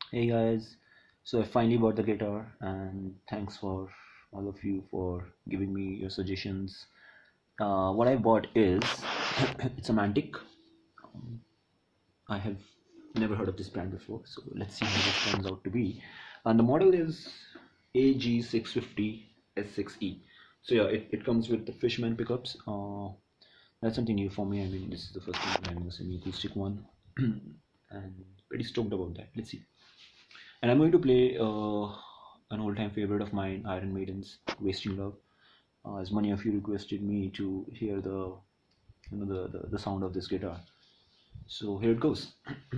Hey guys, so I finally bought the guitar, and thanks for all of you for giving me your suggestions. What I bought is it's a Mantic. I have never heard of this brand before, so let's see how this turns out to be. And the model is AG650 S6E. So yeah, it comes with the Fishman pickups. That's something new for me. I mean, this is the first time I'm having a semi-acoustic one, and pretty stoked about that. Let's see. And I'm going to play an old-time favorite of mine, Iron Maiden's "Wasting Love." As many of you requested me to hear the sound of this guitar, so here it goes.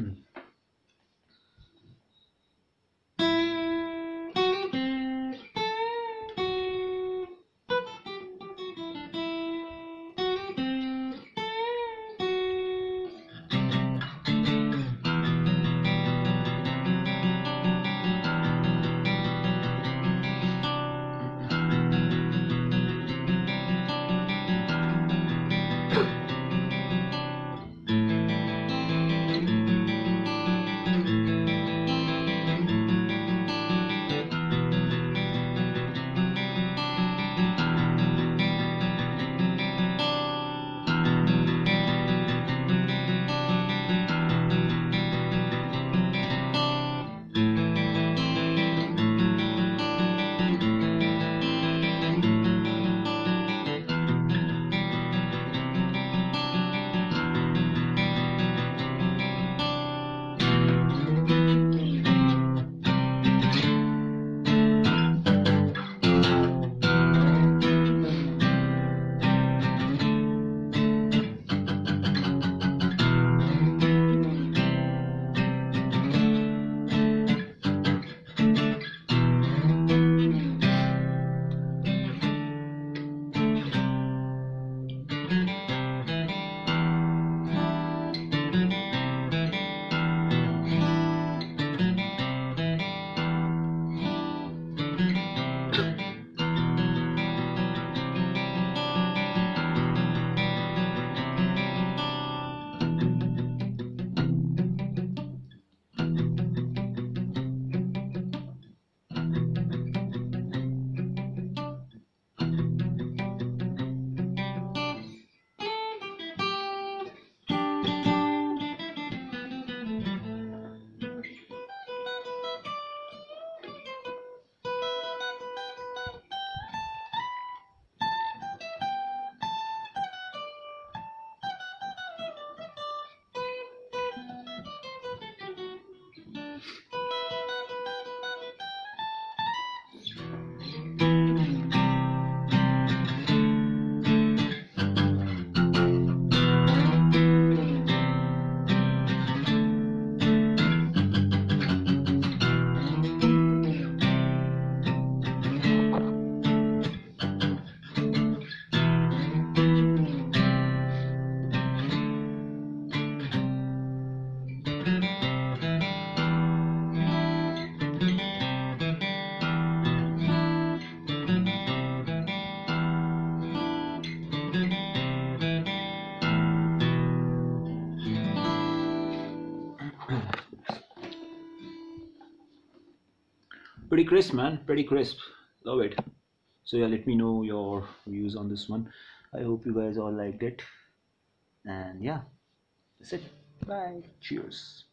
Pretty crisp, man. Pretty crisp. Love it. So yeah, let me know your views on this one. I hope you guys all liked it. And yeah, that's it. Bye. Cheers.